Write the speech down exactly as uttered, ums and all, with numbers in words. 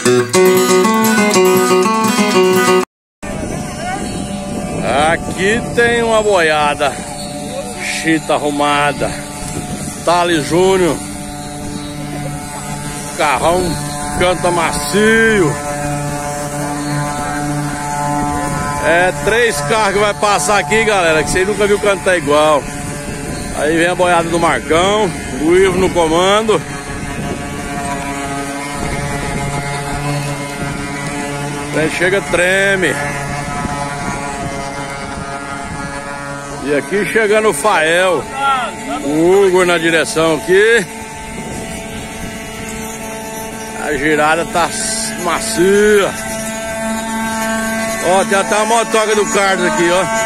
Aqui tem uma boiada, chita arrumada, Thales Júnior, carrão canta macio. É três carros que vai passar aqui, galera, que vocês nunca viu cantar igual. Aí vem a boiada do Marcão, o Ivo no comando. Aí chega, treme. E aqui chegando o Fael, o Hugo na direção aqui. A girada tá macia. Ó, tem até a motoca do Carlos aqui, ó.